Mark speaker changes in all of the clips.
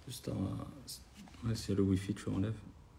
Speaker 1: Juste ouais, c'est le Wi-Fi, tu enlèves.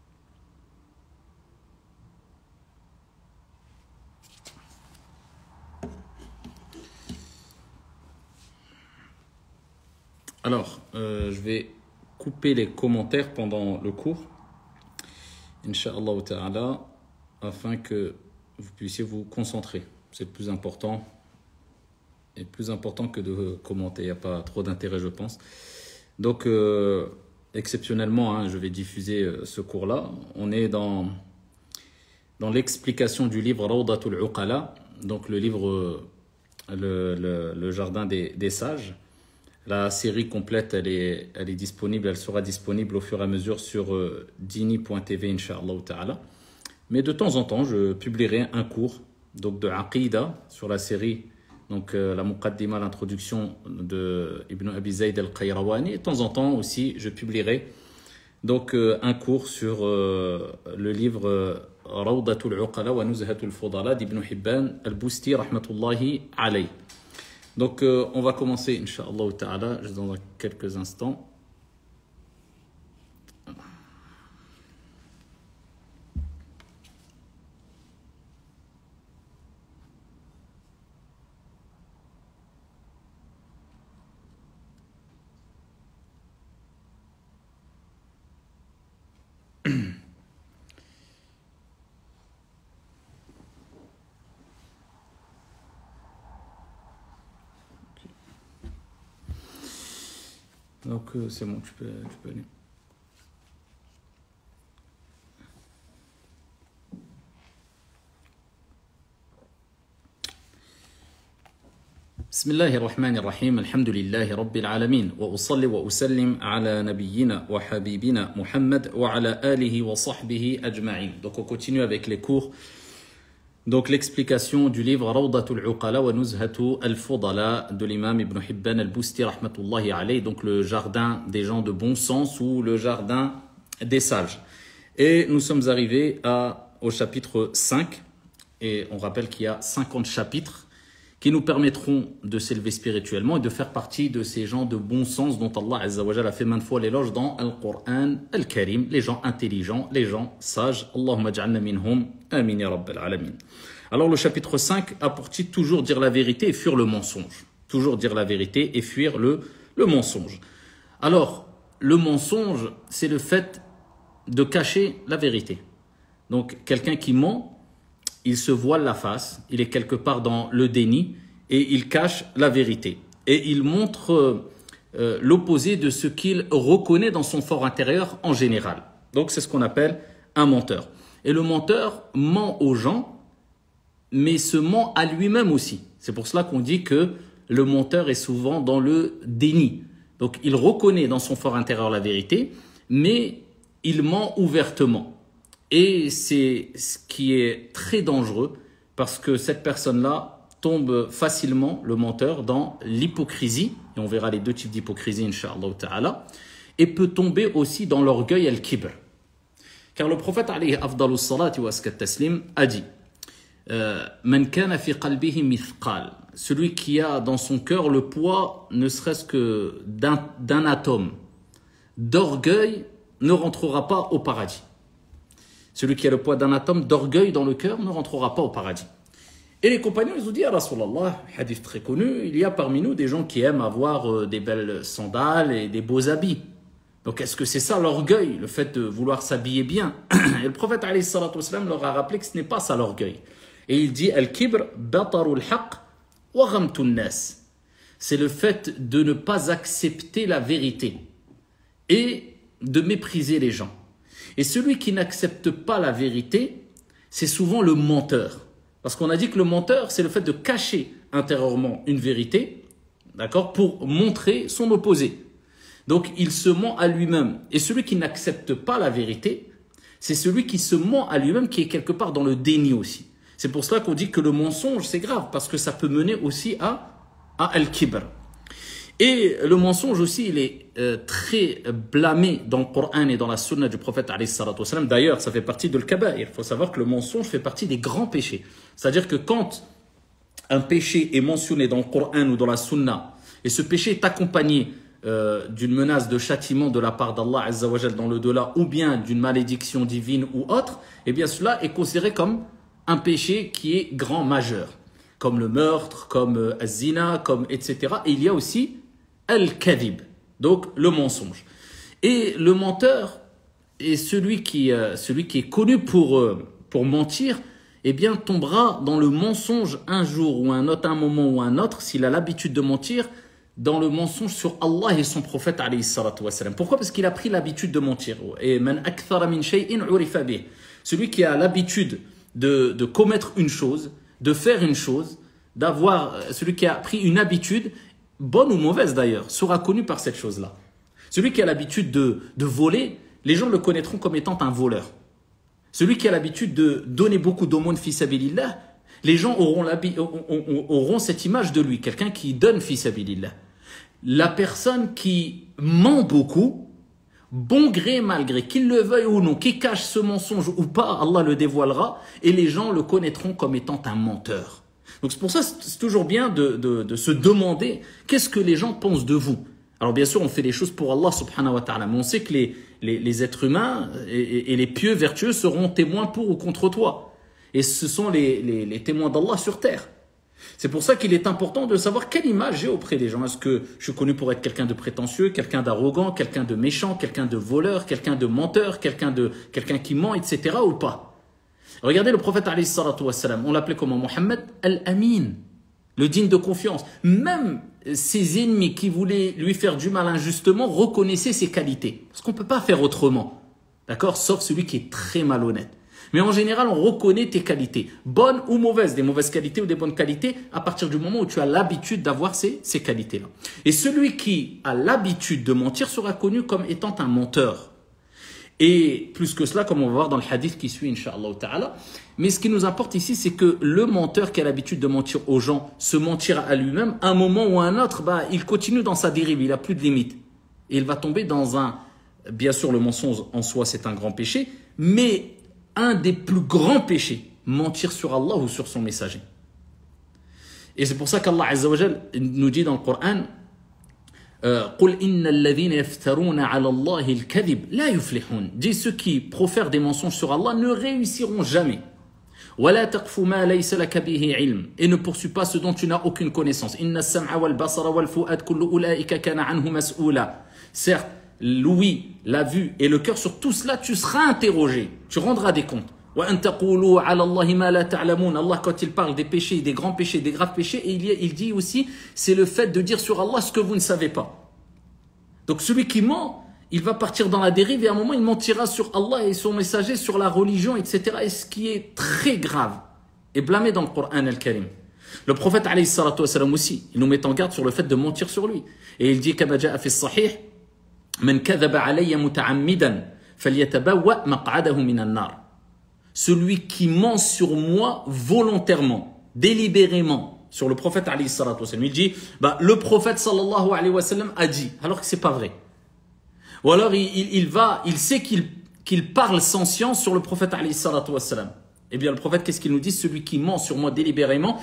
Speaker 1: Alors, je vais couper les commentaires pendant le cours, Inch'Allah ta'ala, afin que vous puissiez vous concentrer. C'est le plus important. Et plus important que de commenter. Il n'y a pas trop d'intérêt, je pense. Donc, exceptionnellement, hein, je vais diffuser ce cours-là. On est dans l'explication du livre Rawdatul Uqala, donc le livre, le jardin des sages. La série complète, elle est disponible, elle sera disponible au fur et à mesure sur dini.tv, Inch'Allah ta'ala. Mais de temps en temps, je publierai un cours donc de Aqida sur la série, donc la Muqaddima, l'introduction de Ibn Abi Zayd al-Qayrawani. Et de temps en temps aussi, je publierai donc un cours sur le livre Rawdatul Uqala wa Nuzhatul Fudala d'Ibn Hibban al-Busti, rahmatullahi alayh. Donc, on va commencer, Inch'Allah ta'ala, juste dans quelques instants. Donc, c'est bon, tu peux aller. بسم الله الرحمن الرحيم الحمد لله رب العالمين وأصلي وأسلم على نبينا وحبيبنا محمد وعلى آله وصحبه أجمعين. Donc on continue avec les cours. Donc l'explication du livre Rawdatul Uqala wa Nuzhatu al-Fudala de l'imam Ibn Hibban al-Busti rahmatullahi alayh, donc le jardin des gens de bon sens ou le jardin des sages. Et nous sommes arrivés au chapitre 5 et on rappelle qu'il y a 50 chapitres qui nous permettront de s'élever spirituellement et de faire partie de ces gens de bon sens dont Allah Azza wa Jalla a fait maintes fois l'éloge dans Al-Qur'an Al-Karim, les gens intelligents, les gens sages. Allahumma ja'alna minhum, amin ya rabbal alamin. Alors le chapitre 5 a pour titre toujours dire la vérité et fuir le mensonge. Toujours dire la vérité et fuir le mensonge. Alors, le mensonge, c'est le fait de cacher la vérité. Donc, quelqu'un qui ment, il se voile la face, il est quelque part dans le déni et il cache la vérité. Et il montre l'opposé de ce qu'il reconnaît dans son fort intérieur en général. Donc c'est ce qu'on appelle un menteur. Et le menteur ment aux gens, mais se ment à lui-même aussi. C'est pour cela qu'on dit que le menteur est souvent dans le déni. Donc il reconnaît dans son fort intérieur la vérité, mais il ment ouvertement. Et c'est ce qui est très dangereux parce que cette personne-là tombe facilement, le menteur, dans l'hypocrisie, et on verra les deux types d'hypocrisie, Inch'Allah ta'ala, et peut tomber aussi dans l'orgueil et le kibr. Car le prophète, alayhi afdalus salati wa askat taslim, a dit Man kana fi qalbihi mithqal, celui qui a dans son cœur le poids, ne serait-ce que d'un atome d'orgueil, ne rentrera pas au paradis. Celui qui a le poids d'un atome d'orgueil dans le cœur ne rentrera pas au paradis. Et les compagnons, ils ont dit à Rasulallah, hadith très connu, il y a parmi nous des gens qui aiment avoir des belles sandales et des beaux habits. Donc est-ce que c'est ça l'orgueil, le fait de vouloir s'habiller bien? Et le prophète alayhi salatu wassalam leur a rappelé que ce n'est pas ça l'orgueil. Et il dit Al-kibr batarul haqq wa ghamtun nas. C'est le fait de ne pas accepter la vérité et de mépriser les gens. Et celui qui n'accepte pas la vérité, c'est souvent le menteur. Parce qu'on a dit que le menteur, c'est le fait de cacher intérieurement une vérité, d'accord, pour montrer son opposé. Donc, il se ment à lui-même. Et celui qui n'accepte pas la vérité, c'est celui qui se ment à lui-même, qui est quelque part dans le déni aussi. C'est pour cela qu'on dit que le mensonge, c'est grave, parce que ça peut mener aussi à al-kibr. Et le mensonge aussi, il est très blâmé dans le Coran et dans la sunna du prophète alayhi salatu wassalam. D'ailleurs, ça fait partie de l'kaba'ir. Il faut savoir que le mensonge fait partie des grands péchés. C'est-à-dire que quand un péché est mentionné dans le Coran ou dans la sunna, et ce péché est accompagné d'une menace de châtiment de la part d'Allah Azza wa Jal dans l'au-delà, ou bien d'une malédiction divine ou autre, eh bien cela est considéré comme un péché qui est grand majeur, comme le meurtre, comme az-zina, comme etc. Et il y a aussi al-kadhib, donc le mensonge. Et le menteur est celui qui est connu pour mentir, eh bien tombera dans le mensonge un jour ou un autre, un moment ou un autre, s'il a l'habitude de mentir, dans le mensonge sur Allah et son prophète alayhi salatu wassalam. Pourquoi? Parce qu'il a pris l'habitude de mentir. Et man akthara min shay'in urifa bih. Celui qui a l'habitude de commettre une chose, de faire une chose, celui qui a pris une habitude, bonne ou mauvaise d'ailleurs, sera connu par cette chose-là. Celui qui a l'habitude de voler, les gens le connaîtront comme étant un voleur. Celui qui a l'habitude de donner beaucoup d'aumônes fi sabilillah, les gens auront cette image de lui, quelqu'un qui donne fi sabilillah. La personne qui ment beaucoup, bon gré mal gré, qu'il le veuille ou non, qui cache ce mensonge ou pas, Allah le dévoilera et les gens le connaîtront comme étant un menteur. Donc c'est pour ça c'est toujours bien de se demander qu'est-ce que les gens pensent de vous. Alors bien sûr on fait les choses pour Allah subhanahu wa ta'ala, mais on sait que les êtres humains et les pieux vertueux seront témoins pour ou contre toi. Et ce sont les témoins d'Allah sur terre. C'est pour ça qu'il est important de savoir quelle image j'ai auprès des gens. Est-ce que je suis connu pour être quelqu'un de prétentieux, quelqu'un d'arrogant, quelqu'un de méchant, quelqu'un de voleur, quelqu'un de menteur, quelqu'un qui ment, etc. ou pas? Regardez le prophète alayhi salatu wassalam, on l'appelait comment? Mohammed al-Amin, le digne de confiance. Même ses ennemis qui voulaient lui faire du mal injustement reconnaissaient ses qualités. Parce qu'on ne peut pas faire autrement. D'accord? Sauf celui qui est très malhonnête. Mais en général, on reconnaît tes qualités, bonnes ou mauvaises, des mauvaises qualités ou des bonnes qualités, à partir du moment où tu as l'habitude d'avoir ces qualités-là. Et celui qui a l'habitude de mentir sera connu comme étant un menteur. Et plus que cela, comme on va voir dans le hadith qui suit, Inch'Allah ta'ala. Mais ce qui nous importe ici, c'est que le menteur qui a l'habitude de mentir aux gens, se mentir à lui-même, à un moment ou à un autre, il continue dans sa dérive, il n'a plus de limite. Et il va tomber dans bien sûr le mensonge en soi c'est un grand péché, mais un des plus grands péchés, mentir sur Allah ou sur son messager. Et c'est pour ça qu'Allah Azza wa Jal nous dit dans le Coran, قُلْ إِنَّ الَّذِينَ يَفْتَرُونَ عَلَى اللَّهِ الْكَذِبَ لَا يُفْلِحُونَ. Dit ceux qui profèrent des mensonges sur Allah ne réussiront jamais. وَلَا تَقْفُ مَا لَيْسَ لَكَ بِهِ عِلْمٍ. Et ne poursuis pas ce dont tu n'as aucune connaissance. إِنَّ السَّمْعَ وَالْبَصَرَ وَالْفُؤَادَ كُلُّ أُولَئِكَ كَانَ عَنْهُ مَسْئُولًا. Certes, l'ouïe, la vue et le cœur, sur tout cela, tu seras interrogé. Tu rendras des comptes. وَأَن تَقُولُوا عَلَى اللَّهِ مَا لَا تَعْلَمُونَ. Allah, quand il parle des péchés, des grands péchés, des graves péchés, et il dit aussi, c'est le fait de dire sur Allah ce que vous ne savez pas. Donc celui qui ment, il va partir dans la dérive et à un moment, il mentira sur Allah et son messager, sur la religion, etc. Et ce qui est très grave et blâmé dans le Coran al-Karim. Le prophète alayhi salatu wassalam aussi, il nous met en garde sur le fait de mentir sur lui. Et il dit, كما جاء في الصحيح, من كذب علي متعمدا فليتبوأ مقعده من النار. Celui qui ment sur moi volontairement, délibérément, sur le prophète alayhi salatu wassalam. Il dit, le prophète sallallahu alayhi wa sallam a dit, alors que c'est pas vrai. Ou alors il sait qu'il parle sans science sur le prophète alayhi salatu wassalam. Eh bien le prophète, qu'est-ce qu'il nous dit? Celui qui ment sur moi délibérément,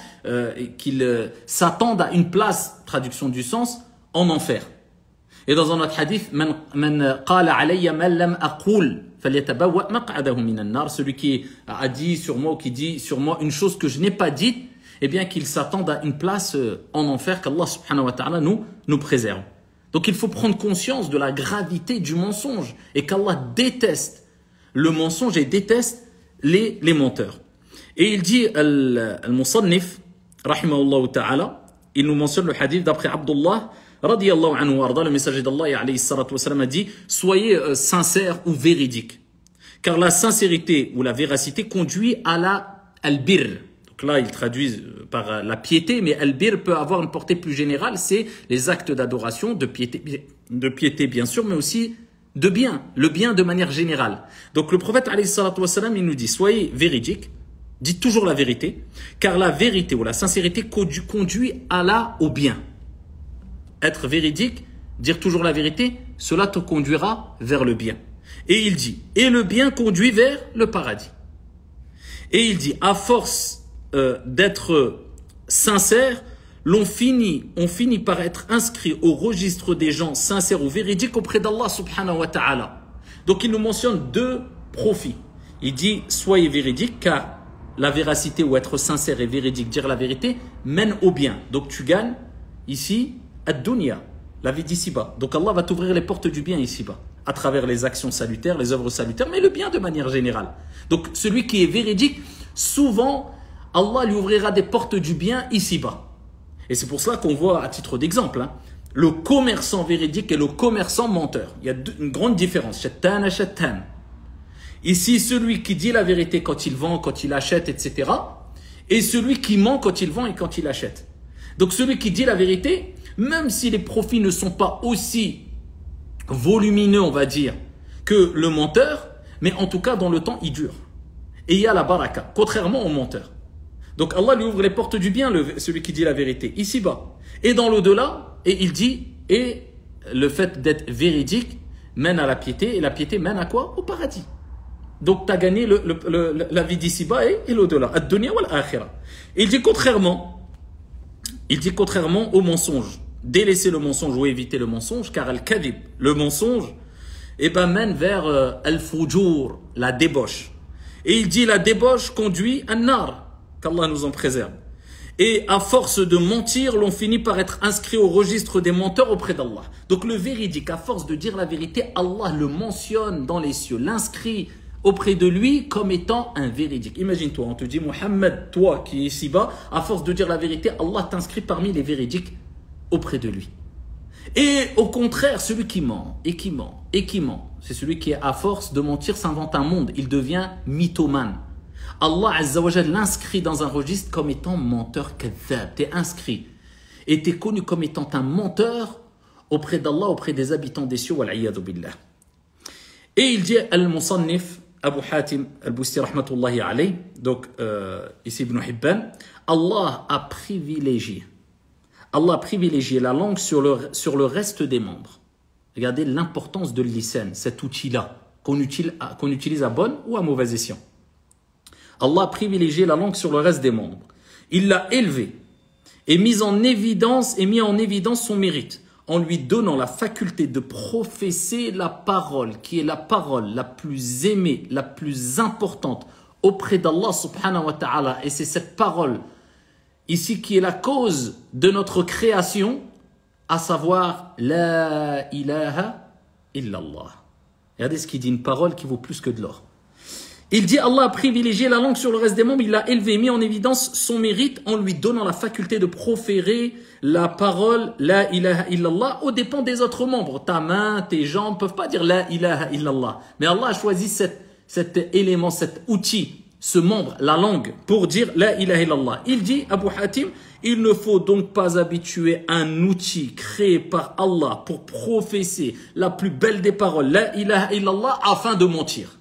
Speaker 1: qu'il s'attende à une place, traduction du sens, en enfer. Et dans un autre hadith, man qala alayya man lam aqul falyatabawwa maq'adahu minan nar. Celui qui a dit sur moi ou qui dit sur moi une chose que je n'ai pas dite, eh bien qu'il s'attende à une place en enfer, qu'Allah subhanahu wa ta'ala nous préserve. Donc il faut prendre conscience de la gravité du mensonge et qu'Allah déteste le mensonge et déteste les menteurs. Et il dit al-Musannif rahimahullah ta'ala, il nous mentionne le hadith d'après Abdullah radiyallahu anhu warda, le messager d'Allah alayhi salatu wassalam a dit, soyez sincères ou véridiques, car la sincérité ou la véracité conduit à al-birr. Donc là, ils traduisent par la piété, mais al-birr peut avoir une portée plus générale, c'est les actes d'adoration, de piété bien sûr, mais aussi de bien, le bien de manière générale. Donc le prophète alayhi salatu wassalam, il nous dit, soyez véridiques, dites toujours la vérité, car la vérité ou la sincérité conduit au bien. Être véridique, dire toujours la vérité, cela te conduira vers le bien. Et il dit, et le bien conduit vers le paradis. Et il dit, à force d'être sincère, on finit par être inscrit au registre des gens sincères ou véridiques auprès d'Allah subhanahu wa ta'ala. Donc il nous mentionne deux profits. Il dit soyez véridiques car la véracité ou être sincère et véridique, dire la vérité, mène au bien. Donc tu gagnes ici ad-dunya, la vie d'ici-bas. Donc Allah va t'ouvrir les portes du bien ici-bas à travers les actions salutaires, les œuvres salutaires, mais le bien de manière générale. Donc celui qui est véridique, souvent Allah lui ouvrira des portes du bien ici-bas. Et c'est pour cela qu'on voit, à titre d'exemple, le commerçant véridique et le commerçant menteur. Il y a une grande différence. Shattan à shattan. Ici, celui qui dit la vérité quand il vend, quand il achète, etc. Et celui qui ment quand il vend et quand il achète. Donc celui qui dit la vérité, même si les profits ne sont pas aussi volumineux, on va dire, que le menteur, mais en tout cas, dans le temps, il dure. Et il y a la baraka, contrairement au menteur. Donc Allah lui ouvre les portes du bien, celui qui dit la vérité, ici-bas. Et dans l'au-delà, et il dit, et le fait d'être véridique mène à la piété, et la piété mène à quoi? Au paradis. Donc tu as gagné la vie d'ici-bas et l'au-delà. Ad-dunya wal-akhirah. Il dit contrairement au mensonge. Délaisser le mensonge ou éviter le mensonge, car al-kadhib, le mensonge, mène vers al-fujur, la débauche. Et il dit la débauche conduit à nar, qu'Allah nous en préserve. Et à force de mentir, l'on finit par être inscrit au registre des menteurs auprès d'Allah. Donc le véridique, à force de dire la vérité, Allah le mentionne dans les cieux, l'inscrit auprès de lui comme étant un véridique. Imagine-toi, on te dit, Mohammed, toi qui es ici-bas, à force de dire la vérité, Allah t'inscrit parmi les véridiques auprès de lui. Et au contraire, celui qui ment, et qui ment, et qui ment, c'est celui qui, à force de mentir, s'invente un monde. Il devient mythomane. Allah Azza wa Jal l'inscrit dans un registre comme étant menteur kadhab. Tu es inscrit. Et tu es connu comme étant un menteur auprès d'Allah, auprès des habitants des cieux. Wal'iyadu billah. Et il dit Al-Musannif, Abu Hatim Al-Busti rahmatullahi alayh, donc ici Ibn Hibban, Allah a privilégié la langue sur le reste des membres. Regardez l'importance de l'lisan, cet outil-là, qu'on utilise à bonne ou à mauvaise escient. Allah a privilégié la langue sur le reste des membres. Il l'a élevé et mis en évidence son mérite en lui donnant la faculté de professer la parole qui est la parole la plus aimée, la plus importante auprès d'Allah subhanahu wa ta'ala. Et c'est cette parole ici qui est la cause de notre création, à savoir La ilaha illallah. Regardez ce qu'il dit, une parole qui vaut plus que de l'or. Il dit Allah a privilégié la langue sur le reste des membres, il l'a élevé, mis en évidence son mérite en lui donnant la faculté de proférer la parole La ilaha illallah aux dépens des autres membres. Ta main, tes jambes ne peuvent pas dire La ilaha illallah. Mais Allah a choisi cet élément, cet outil, ce membre, la langue, pour dire La ilaha illallah. Il dit, Abu Hatim, il ne faut donc pas habituer un outil créé par Allah pour professer la plus belle des paroles, La ilaha illallah, afin de mentir.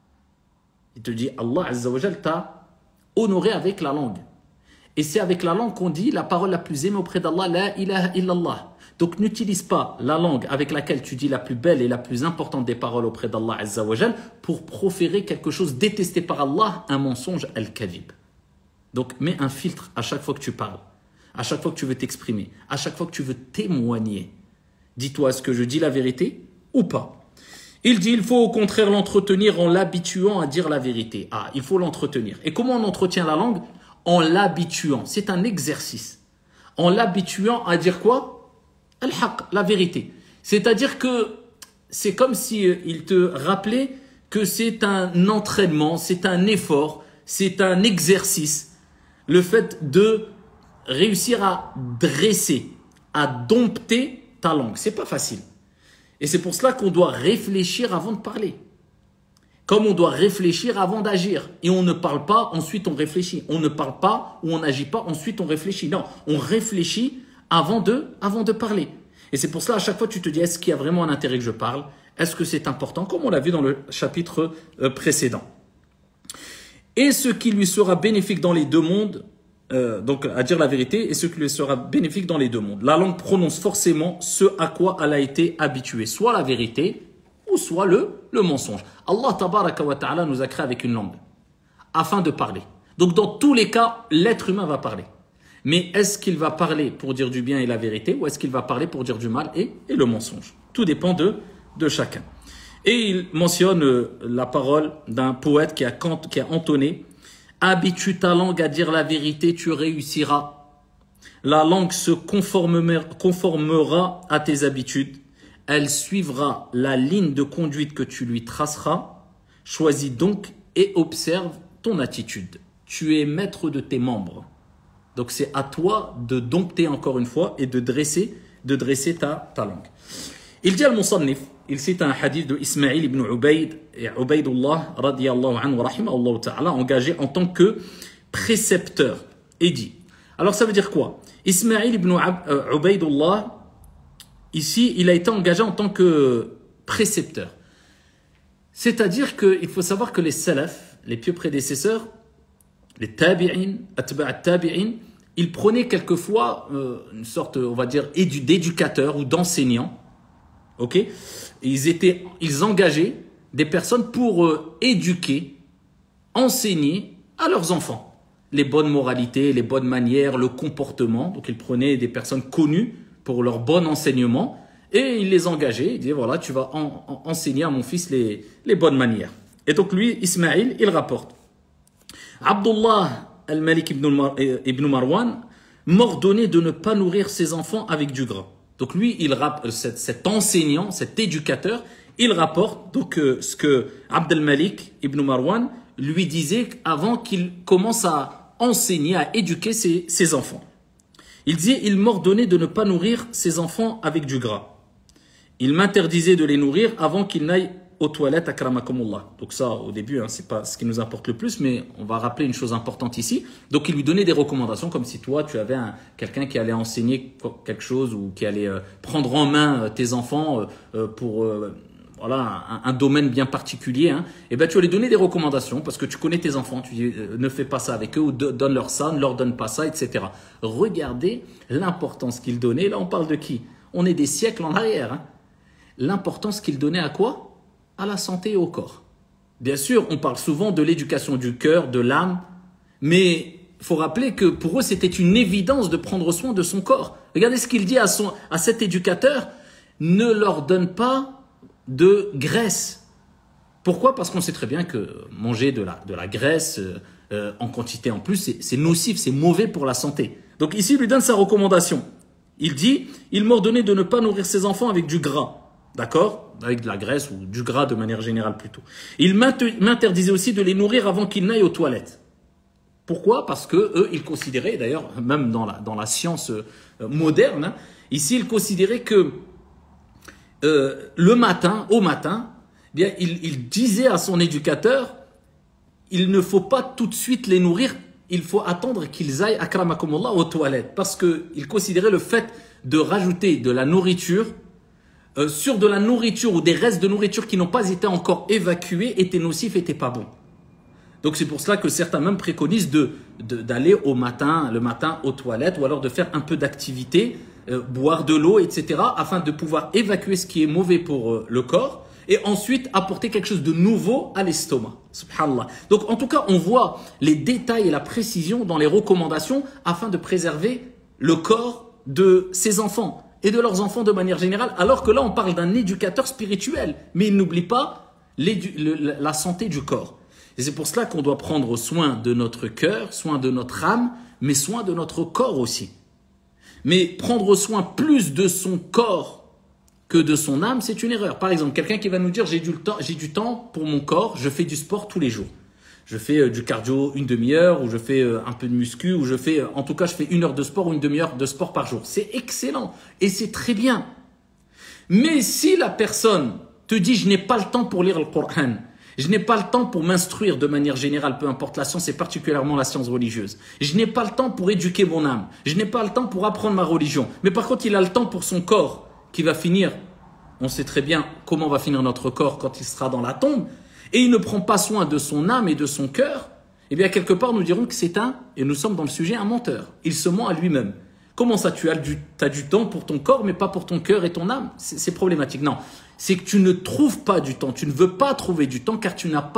Speaker 1: Il te dit, Allah Azza wa Jal t'a honoré avec la langue. Et c'est avec la langue qu'on dit la parole la plus aimée auprès d'Allah, La ilaha illallah. Donc n'utilise pas la langue avec laquelle tu dis la plus belle et la plus importante des paroles auprès d'Allah Azza wa Jal pour proférer quelque chose détesté par Allah, un mensonge al-kadhib. Donc mets un filtre à chaque fois que tu parles, à chaque fois que tu veux t'exprimer, à chaque fois que tu veux témoigner. Dis-toi, est-ce que je dis la vérité ou pas? Il dit, il faut au contraire l'entretenir en l'habituant à dire la vérité. Ah, il faut l'entretenir. Et comment on entretient la langue? En l'habituant. C'est un exercice. En l'habituant à dire quoi? Al-haq, la vérité. C'est-à-dire que c'est comme s'il te rappelait que c'est un entraînement, c'est un effort, c'est un exercice. Le fait de réussir à dresser, à dompter ta langue. C'est pas facile. Et c'est pour cela qu'on doit réfléchir avant de parler. Comme on doit réfléchir avant d'agir. Et on ne parle pas, ensuite on réfléchit. On ne parle pas ou on n'agit pas, ensuite on réfléchit. Non, on réfléchit avant de parler. Et c'est pour cela, à chaque fois, tu te dis, est-ce qu'il y a vraiment un intérêt que je parle? Est-ce que c'est important? Comme on l'a vu dans le chapitre précédent. Et ce qui lui sera bénéfique dans les deux mondes, donc à dire la vérité, et ce qui lui sera bénéfique dans les deux mondes. La langue prononce forcément ce à quoi elle a été habituée, soit la vérité ou soit le mensonge. Allah tabaraka wa ta'ala nous a créé avec une langue afin de parler. Donc dans tous les cas, l'être humain va parler. Mais est-ce qu'il va parler pour dire du bien et la vérité ou est-ce qu'il va parler pour dire du mal et le mensonge? Tout dépend de chacun. Et il mentionne la parole d'un poète qui a entonné « Habitue ta langue à dire la vérité, tu réussiras. La langue se conformera à tes habitudes. Elle suivra la ligne de conduite que tu lui traceras. Choisis donc et observe ton attitude. Tu es maître de tes membres. » Donc c'est à toi de dompter encore une fois et de dresser ta langue. Il dit al-Musannif, il cite un hadith de Ismaïl ibn Ubayd et Ubaydullah radiyallahu anhu wa rahimahullah ta'ala, engagé en tant que précepteur et dit. Alors ça veut dire quoi? Ismaïl ibn Ubaydullah, ici, il a été engagé en tant que précepteur. C'est-à-dire qu'il faut savoir que les salaf, les pieux prédécesseurs, les tabi'in, atba' tabi'in, ils prenaient quelquefois une sorte, on va dire, d'éducateur ou d'enseignant. Ok? Ils engageaient des personnes pour éduquer, enseigner à leurs enfants les bonnes moralités, les bonnes manières, le comportement. Donc ils prenaient des personnes connues pour leur bon enseignement et ils les engageaient. Ils disaient voilà, tu vas enseigner à mon fils les bonnes manières. Et donc lui, Ismaïl, il rapporte. Abdullah al-Malik ibn Marwan m'ordonnait de ne pas nourrir ses enfants avec du gras. Donc lui, cet enseignant, cet éducateur, il rapporte donc ce que Abd al-Malik ibn Marwan lui disait avant qu'il commence à enseigner, à éduquer ses enfants. Il disait, il m'ordonnait de ne pas nourrir ses enfants avec du gras. Il m'interdisait de les nourrir avant qu'ils n'aillent aux toilettes, akramakumullah. Donc ça, au début, c'est pas ce qui nous importe le plus, mais on va rappeler une chose importante ici. Donc il lui donnait des recommandations, comme si toi, tu avais quelqu'un qui allait enseigner quelque chose ou qui allait prendre en main tes enfants pour voilà un domaine bien particulier. Et ben tu vas lui donner des recommandations parce que tu connais tes enfants. Tu dis ne fais pas ça avec eux ou donne-leur ça, ne leur donne pas ça, etc. Regardez l'importance qu'il donnait. Là, on parle de qui? On est des siècles en arrière. L'importance qu'il donnait à quoi? À la santé et au corps. Bien sûr, on parle souvent de l'éducation du cœur, de l'âme, mais il faut rappeler que pour eux, c'était une évidence de prendre soin de son corps. Regardez ce qu'il dit à cet éducateur, ne leur donne pas de graisse. Pourquoi? Parce qu'on sait très bien que manger de la graisse en quantité en plus, c'est nocif, c'est mauvais pour la santé. Donc ici, il lui donne sa recommandation. Il dit, il m'ordonnait de ne pas nourrir ses enfants avec du gras. D'accord? Avec de la graisse ou du gras de manière générale plutôt. Il m'interdisait aussi de les nourrir avant qu'ils n'aillent aux toilettes. Pourquoi? Parce que eux, ils considéraient, d'ailleurs, même dans la science moderne, ici, ils considéraient que au matin, eh bien, il disait à son éducateur, il ne faut pas tout de suite les nourrir, il faut attendre qu'ils aillent, akramakumullah, aux toilettes. Parce qu'il considérait le fait de rajouter de la nourriture sur de la nourriture ou des restes de nourriture qui n'ont pas été encore évacués étaient nocifs, étaient pas bons. Donc c'est pour cela que certains même préconisent d'aller le matin aux toilettes ou alors de faire un peu d'activité, boire de l'eau, etc. afin de pouvoir évacuer ce qui est mauvais pour le corps et ensuite apporter quelque chose de nouveau à l'estomac. Subhanallah. Donc en tout cas, on voit les détails et la précision dans les recommandations afin de préserver le corps de ses enfants et de leurs enfants de manière générale, alors que là on parle d'un éducateur spirituel, mais il n'oublie pas la santé du corps. Et c'est pour cela qu'on doit prendre soin de notre cœur, soin de notre âme, mais soin de notre corps aussi. Mais prendre soin plus de son corps que de son âme, c'est une erreur. Par exemple, quelqu'un qui va nous dire j'ai du temps pour mon corps, je fais du sport tous les jours. Je fais du cardio une demi-heure, ou je fais un peu de muscu, ou en tout cas, je fais 1 heure de sport ou une demi-heure de sport par jour. C'est excellent et c'est très bien. Mais si la personne te dit, je n'ai pas le temps pour lire le Coran, je n'ai pas le temps pour m'instruire de manière générale, peu importe la science et particulièrement la science religieuse. Je n'ai pas le temps pour éduquer mon âme. Je n'ai pas le temps pour apprendre ma religion. Mais par contre, il a le temps pour son corps qui va finir. On sait très bien comment va finir notre corps quand il sera dans la tombe. Et il ne prend pas soin de son âme et de son cœur, eh bien quelque part nous dirons que c'est et nous sommes dans le sujet, un menteur. Il se ment à lui-même. Comment ça, tu as du temps pour ton corps mais pas pour ton cœur et ton âme? C'est problématique. Non, c'est que tu ne trouves pas du temps, tu ne veux pas trouver du temps car tu n'as pas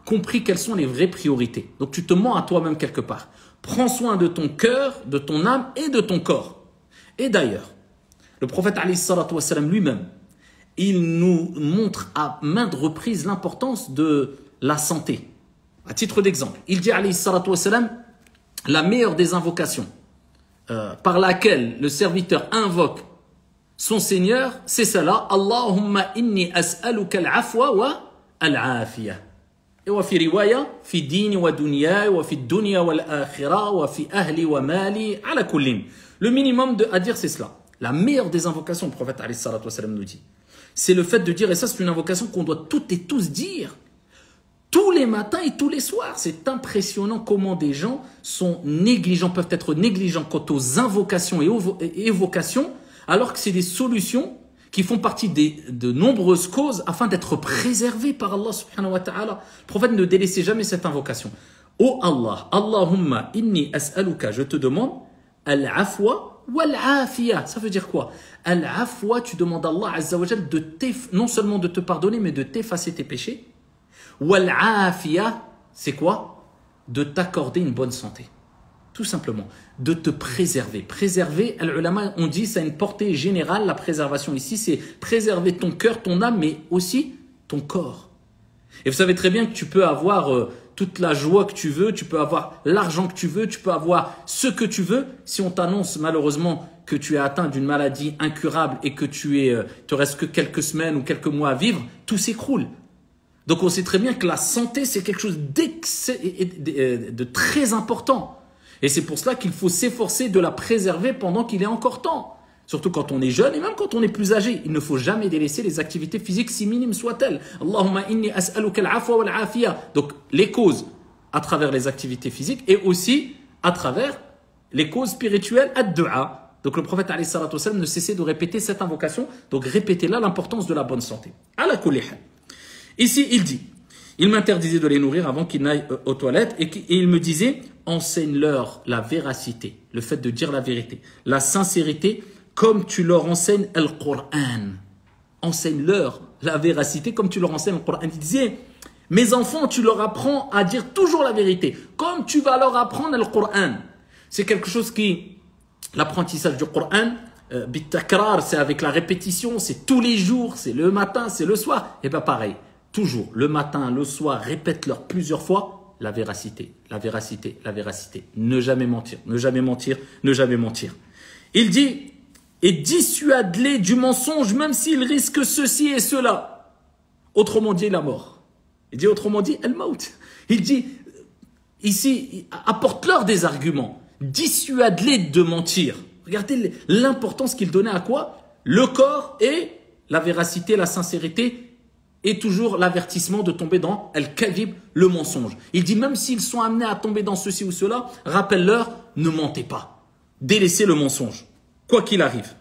Speaker 1: compris quelles sont les vraies priorités. Donc tu te mens à toi-même quelque part. Prends soin de ton cœur, de ton âme et de ton corps. Et d'ailleurs, le prophète alayhi salatu wassalam lui-même, il nous montre à maintes reprises l'importance de la santé. À titre d'exemple, il dit alayhi salatu wassalam, la meilleure des invocations par laquelle le serviteur invoque son Seigneur, c'est cela. Allahumma inni as'aluka al-afwa wa al-afiyah. Et wa fi riwaya, fi dini wa dunya, wa fi dunya wa l'akhira, wa fi ahli wa mali, ala kullim. Le minimum à dire, c'est cela. La meilleure des invocations, le prophète alayhi salatu wassalam nous dit, c'est le fait de dire, et ça c'est une invocation qu'on doit toutes et tous dire, tous les matins et tous les soirs. C'est impressionnant comment des gens sont négligents, peuvent être négligents quant aux invocations et évocations, alors que c'est des solutions qui font partie de nombreuses causes afin d'être préservés par Allah subhanahu wa ta'ala. Le prophète ne délaissait jamais cette invocation. Oh Allah, Allahumma inni as'aluka, je te demande, al-afwa wal-afiyah. Ça veut dire quoi? Al-afwa, tu demandes à Allah azza wa jal non seulement de te pardonner, mais de t'effacer tes péchés. Wal-afiyah, c'est quoi? De t'accorder une bonne santé. Tout simplement, de te préserver. Préserver, les ulama ont dit, ça a une portée générale, la préservation ici, c'est préserver ton cœur, ton âme, mais aussi ton corps. Et vous savez très bien que tu peux avoir toute la joie que tu veux, tu peux avoir l'argent que tu veux, tu peux avoir ce que tu veux. Si on t'annonce malheureusement que tu es atteint d'une maladie incurable et que te reste que quelques semaines ou quelques mois à vivre, tout s'écroule. Donc on sait très bien que la santé, c'est quelque chose de très important. Et c'est pour cela qu'il faut s'efforcer de la préserver pendant qu'il est encore temps. Surtout quand on est jeune et même quand on est plus âgé. Il ne faut jamais délaisser les activités physiques si minimes soient-elles. Allahumma inni as'aluka al-afwa wal-afiyah. Donc les causes à travers les activités physiques et aussi à travers les causes spirituelles ad-du'a. Donc le prophète alayhi salatu wassalam ne cessait de répéter cette invocation. Donc répétez là l'importance de la bonne santé. Ala kulli hal. Ici il dit, il m'interdisait de les nourrir avant qu'ils n'aillent aux toilettes et il me disait, enseigne-leur la véracité, le fait de dire la vérité, la sincérité, comme tu leur enseignes le Coran. Enseigne-leur la véracité comme tu leur enseignes le Coran. Il disait, mes enfants, tu leur apprends à dire toujours la vérité, comme tu vas leur apprendre le Coran. C'est quelque chose qui, l'apprentissage du Coran, bitakrar, c'est avec la répétition, c'est tous les jours, c'est le matin, c'est le soir. Et bien pareil, toujours, le matin, le soir, répète-leur plusieurs fois la véracité, la véracité, la véracité. Ne jamais mentir, ne jamais mentir, ne jamais mentir. Il dit, et dissuade-les du mensonge, même s'ils risquent ceci et cela. Autrement dit, la mort. Il dit, autrement dit, el-maut. Il dit, ici, apporte-leur des arguments. Dissuade-les de mentir. Regardez l'importance qu'il donnait à quoi? Le corps et la véracité, la sincérité, et toujours l'avertissement de tomber dans al-kadhib, le mensonge. Il dit, même s'ils sont amenés à tomber dans ceci ou cela, rappelle-leur, ne mentez pas. Délaissez le mensonge, quoi qu'il arrive.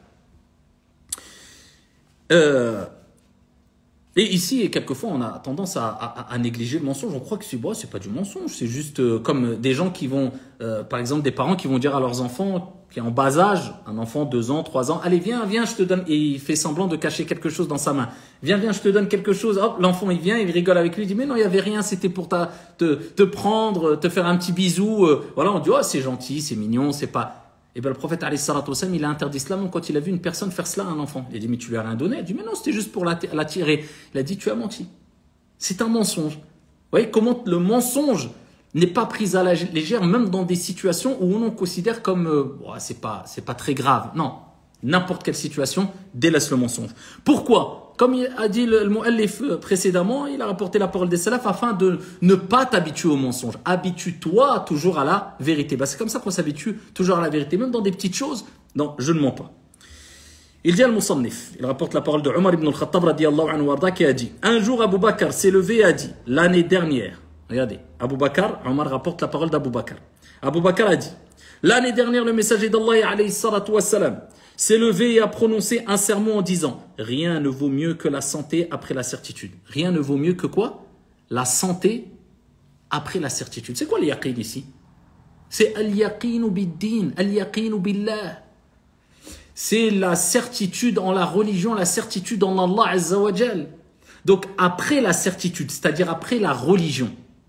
Speaker 1: Et ici, quelquefois, on a tendance à négliger le mensonge. On croit que c'est pas du mensonge, c'est juste comme des gens qui vont, par exemple, des parents qui vont dire à leurs enfants, qui est en bas âge, un enfant 2 ans, 3 ans, allez viens, je te donne, et il fait semblant de cacher quelque chose dans sa main. Viens, je te donne quelque chose. Hop, l'enfant il vient, il rigole avec lui, il dit mais non, il y avait rien, c'était pour te prendre, te faire un petit bisou. Voilà, on dit oh c'est gentil, c'est mignon, c'est pas. Et bien le prophète alayhi salatu wassalam, il a interdit cela même quand il a vu une personne faire cela à un enfant. Il a dit mais tu lui as rien donné. Il a dit mais non, c'était juste pour l'attirer. Il a dit tu as menti. C'est un mensonge. Vous voyez comment le mensonge n'est pas pris à la légère, même dans des situations où on considère comme c'est pas très grave. Non, n'importe quelle situation délaisse le mensonge. Pourquoi? Comme il a dit le mu'allif précédemment, il a rapporté la parole des salafs afin de ne pas t'habituer au mensonge. Habitue-toi toujours à la vérité. C'est comme ça qu'on s'habitue toujours à la vérité, même dans des petites choses. Non, je ne mens pas. Il dit al-Musannif, il rapporte la parole de Omar ibn al-Khattab radiyallahu anhu warda qui a dit, un jour Abu Bakr s'est levé et a dit, l'année dernière, regardez, Abu Bakr, Omar rapporte la parole d'Abu Bakr. Abu Bakr a dit, l'année dernière, le messager d'Allah alayhi salatu wassalam s'est levé et a prononcé un sermon en disant, rien ne vaut mieux que la santé après la certitude. Rien ne vaut mieux que quoi? La santé après la certitude. C'est quoi l'yaqin ici? C'est al-yaqinu bid-din, al-yaqinu billah. C'est la certitude en la religion, la certitude en Allah Azza wa Jal. Donc après la certitude, c'est-à-dire après la religion,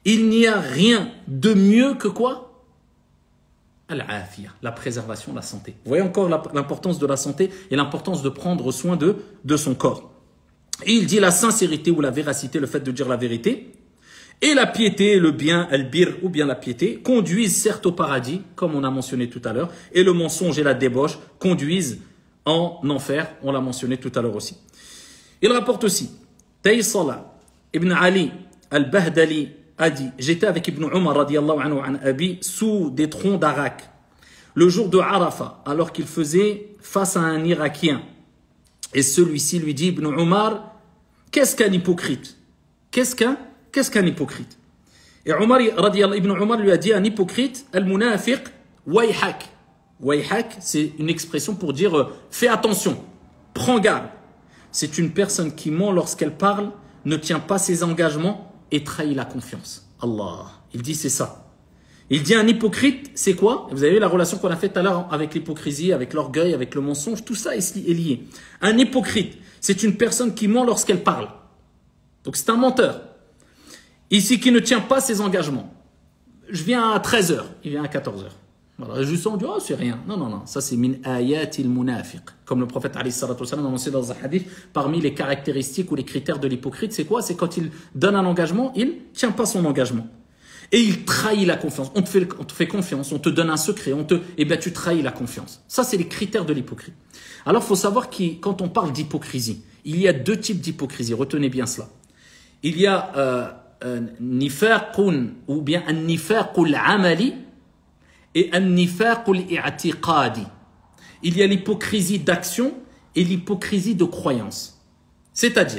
Speaker 1: Il n'y a rien de mieux que quoi? Al-afiyah, la préservation de la santé. Vous voyez encore l'importance de la santé et l'importance de prendre soin de son corps. Et il dit la sincérité ou la véracité, le fait de dire la vérité, et la piété, le bien, al-bir ou bien la piété, conduisent certes au paradis, comme on a mentionné tout à l'heure, et le mensonge et la débauche conduisent en enfer, on l'a mentionné tout à l'heure aussi. Il rapporte aussi, Taysala ibn Ali al-Bahdali a dit, j'étais avec Ibn Umar radiallahu anhu an abi sous des troncs d'arak, le jour de Arafah, alors qu'il faisait face à un Irakien. Et celui-ci lui dit, Ibn Umar, qu'est-ce qu'un hypocrite? Qu'est-ce qu'un hypocrite? Et Ibn Umar lui a dit, un hypocrite, al-munafiq, wayhak. Wayhak, c'est une expression pour dire, fais attention, prends garde. C'est une personne qui ment lorsqu'elle parle, ne tient pas ses engagements et trahit la confiance. Allah, il dit c'est ça. Il dit un hypocrite, c'est quoi? Vous avez vu la relation qu'on a faite tout à l'heure avec l'hypocrisie, avec l'orgueil, avec le mensonge, tout ça est lié. Un hypocrite, c'est une personne qui ment lorsqu'elle parle. Donc c'est un menteur. Ici, qui ne tient pas ses engagements. Je viens à 13h, il vient à 14h. Voilà, juste on dit, oh, c'est rien. Non, non, non, ça c'est min ayatil munafiq. Comme le prophète alayhi salatu wa sallam a mentionné dans un hadith, parmi les caractéristiques ou les critères de l'hypocrite, c'est quoi? C'est quand il donne un engagement, il ne tient pas son engagement. Et il trahit la confiance. On te fait confiance, on te donne un secret, et bien tu trahis la confiance. Ça, c'est les critères de l'hypocrite. Alors, il faut savoir que quand on parle d'hypocrisie, il y a deux types d'hypocrisie. Retenez bien cela. Il y a nifaqun ou bien un nifaqul amali et un nifaqul i'tiqadi. Il y a l'hypocrisie d'action et l'hypocrisie de croyance. C'est-à-dire,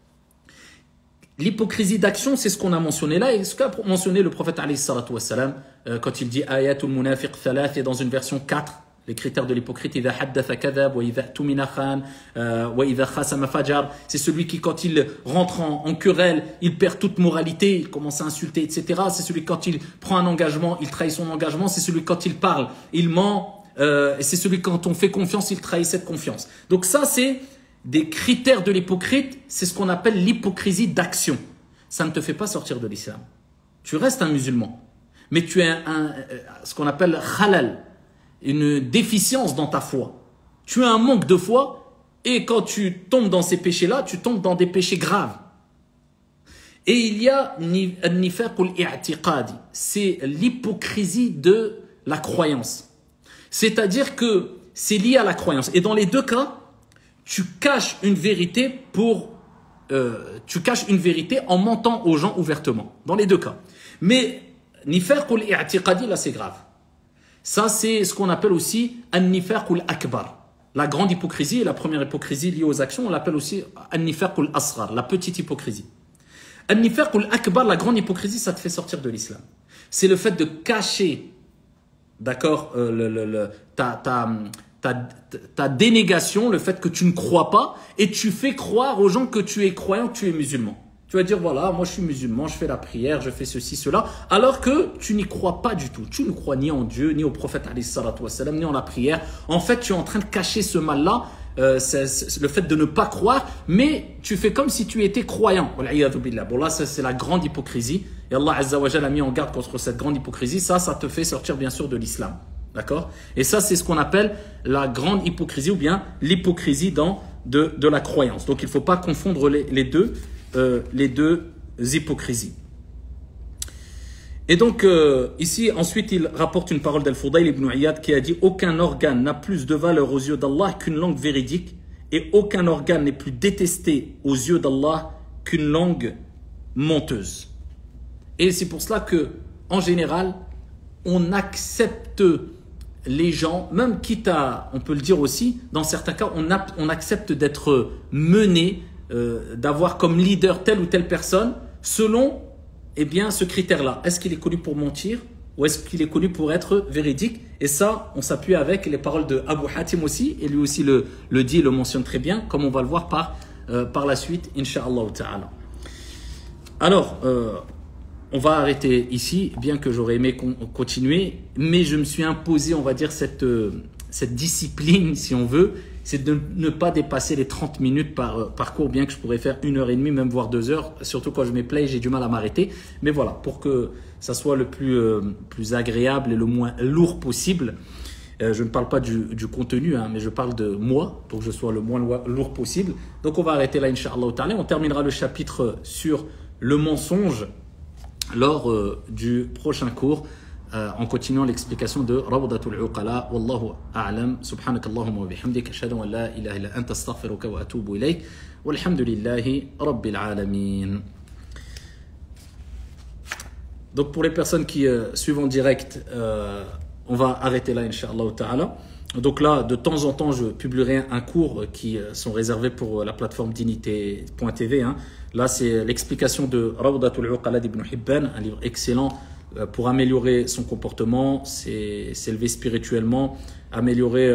Speaker 1: l'hypocrisie d'action, c'est ce qu'on a mentionné là, et ce qu'a mentionné le prophète alayhi salatu wa salam, quand il dit ayatul munafiq thalath, et dans une version 4, les critères de l'hypocrite, idha haddatha kadhab wa idha tumina khan wa idha khasama fajar, c'est celui qui quand il rentre en querelle, il perd toute moralité, il commence à insulter, etc. C'est celui quand il prend un engagement, il trahit son engagement. C'est celui quand il parle, il ment, et c'est celui quand on fait confiance, il trahit cette confiance. Donc ça, c'est des critères de l'hypocrite, c'est ce qu'on appelle l'hypocrisie d'action. Ça ne te fait pas sortir de l'islam. Tu restes un musulman, mais tu as ce qu'on appelle khalal, une déficience dans ta foi. Tu as un manque de foi, et quand tu tombes dans ces péchés-là, tu tombes dans des péchés graves. Et il y a nifaqul i'tiqadi, c'est l'hypocrisie de la croyance. C'est-à-dire que c'est lié à la croyance. Et dans les deux cas, tu caches une vérité en mentant aux gens ouvertement. Dans les deux cas. Mais nifaqul i'tiqadi, là c'est grave. Ça c'est ce qu'on appelle aussi an-nifaqul akbar. La grande hypocrisie et la première hypocrisie liée aux actions, on l'appelle aussi an-nifaqul asghar, la petite hypocrisie. An-nifaqul akbar, la grande hypocrisie, ça te fait sortir de l'islam. C'est le fait de cacher, d'accord, ta dénégation, le fait que tu ne crois pas, et tu fais croire aux gens que tu es croyant, que tu es musulman. Tu vas dire, voilà, moi je suis musulman, je fais la prière, je fais ceci, cela, alors que tu n'y crois pas du tout. Tu ne crois ni en Dieu, ni au prophète alayhi salatu wa salam, ni en la prière. En fait, tu es en train de cacher ce mal-là, c'est le fait de ne pas croire, mais tu fais comme si tu étais croyant. Bon là, c'est la grande hypocrisie. Et Allah Azza wa Jalla a mis en garde contre cette grande hypocrisie. Ça te fait sortir bien sûr de l'islam. D'accord? Et ça, c'est ce qu'on appelle la grande hypocrisie ou bien l'hypocrisie de la croyance. Donc, il ne faut pas confondre les deux hypocrisies. Et donc, ici, ensuite, il rapporte une parole d'Al-Fudayl ibn Iyad qui a dit « Aucun organe n'a plus de valeur aux yeux d'Allah qu'une langue véridique et aucun organe n'est plus détesté aux yeux d'Allah qu'une langue menteuse. » Et c'est pour cela que, en général, on accepte les gens, même quitte à, on peut le dire aussi, dans certains cas, on accepte d'être mené, d'avoir comme leader telle ou telle personne, selon ce critère-là. Est-ce qu'il est connu pour mentir ou est-ce qu'il est connu pour être véridique? Et ça, on s'appuie avec les paroles de Abu Hatim aussi, et lui aussi le dit et le mentionne très bien, comme on va le voir par la suite, Inch'Allah ta'ala. Alors, on va arrêter ici, bien que j'aurais aimé continuer, mais je me suis imposé, on va dire, cette discipline, si on veut, c'est de ne pas dépasser les 30 minutes par cours, bien que je pourrais faire 1h30, même voire 2 heures. Surtout quand je me plais, j'ai du mal à m'arrêter. Mais voilà, pour que ça soit le plus agréable et le moins lourd possible. Je ne parle pas du contenu, hein, mais je parle de moi, pour que je sois le moins lourd possible. Donc on va arrêter là, Inch'Allah ta'ala. On terminera le chapitre sur le mensonge lors du prochain cours, en continuant l'explication de Rawdatul Uqala. Wallahu a'lam. Subhanakallahumma wa bihamdik. Ashhadu an la ilaha illa anta astaghfiruka wa atubu ilayk. Walhamdulillahi rabbil alamin. Donc pour les personnes qui suivent en direct, on va arrêter là, Inch'Allah ta'ala. Donc là, de temps en temps, je publierai un cours qui sont réservés pour la plateforme dignité.tv. Hein. Là, c'est l'explication de Rawdatul Uqala d'Ibn Hibban, un livre excellent pour améliorer son comportement, s'élever spirituellement, améliorer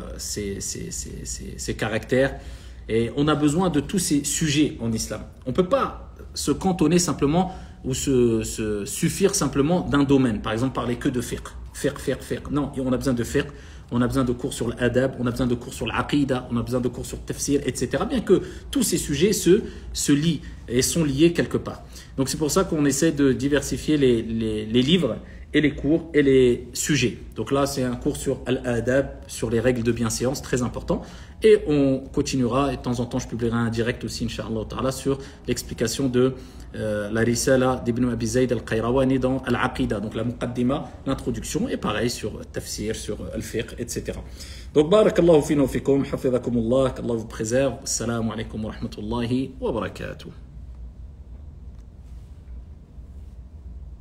Speaker 1: ses caractères. Et on a besoin de tous ces sujets en islam. On ne peut pas se cantonner simplement ou se suffire simplement d'un domaine. Par exemple, parler que de fiqh. Fiqh. Non, on a besoin de fiqh. On a besoin de cours sur l'adab, on a besoin de cours sur l'aqida, on a besoin de cours sur le tafsir, etc. Bien que tous ces sujets se lient et sont liés quelque part. Donc c'est pour ça qu'on essaie de diversifier les livres et les cours et les sujets. Donc là, c'est un cours sur l'adab, sur les règles de bienséance, très important. Et on continuera, et de temps en temps, je publierai un direct aussi, Inch'Allah ta'ala, sur l'explication de la risala d'Ibn Abi Zayd al-Qayrawani dans Al-Aqida, donc la muqaddima, l'introduction, et pareil sur tafsir, sur al-fiqh, etc. Donc, barakallahu fina wa fikum, hafizakumullah, qu'Allah vous préserve. Assalamu alaikum wa rahmatullahi wa barakatuh.